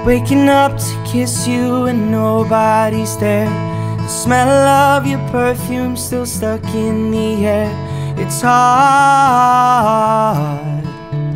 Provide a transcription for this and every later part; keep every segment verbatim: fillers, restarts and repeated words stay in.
Waking up to kiss you and nobody's there. The smell of your perfume still stuck in the air. It's hard.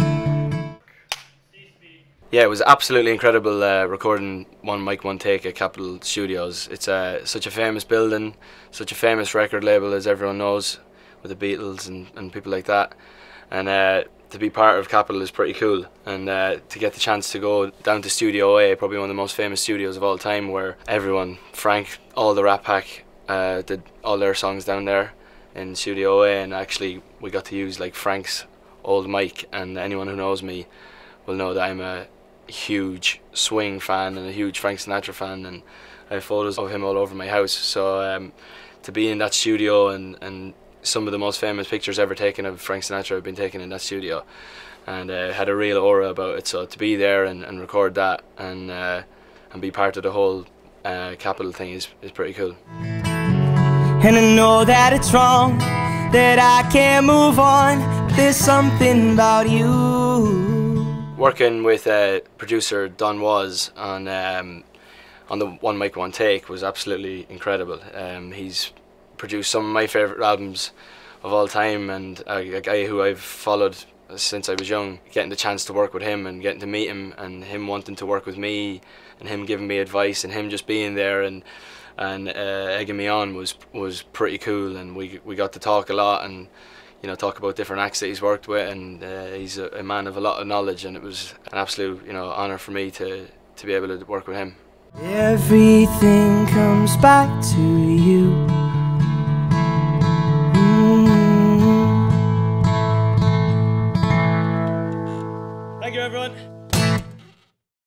Yeah, it was absolutely incredible uh, recording One Mic, One Take at Capitol Studios. It's uh, such a famous building, such a famous record label, as everyone knows, with the Beatles and, and people like that. And uh, to be part of Capitol is pretty cool. And uh, to get the chance to go down to Studio A, probably one of the most famous studios of all time, where everyone, Frank, all the Rat Pack, uh, did all their songs down there in Studio A. And actually, we got to use like Frank's old mic. And anyone who knows me will know that I'm a huge swing fan and a huge Frank Sinatra fan, and I have photos of him all over my house. So um, to be in that studio, and, and some of the most famous pictures ever taken of Frank Sinatra have been taken in that studio, and uh, had a real aura about it. So to be there and, and record that and uh, and be part of the whole uh, Capitol thing is, is pretty cool. And I know that it's wrong, that I can't move on, but there's something about you. Working with uh, producer Don Was on um, on the One Mic, One Take was absolutely incredible. Um, he's produced some of my favourite albums of all time, and a, a guy who I've followed since I was young. Getting the chance to work with him and getting to meet him, and him wanting to work with me, and him giving me advice, and him just being there and and uh, egging me on was was pretty cool. And we we got to talk a lot, and you know, talk about different acts that he's worked with, and uh, he's a, a man of a lot of knowledge, and it was an absolute, you know, honour for me to to be able to work with him. Everything comes back to you. Mm-hmm. Thank you, everyone.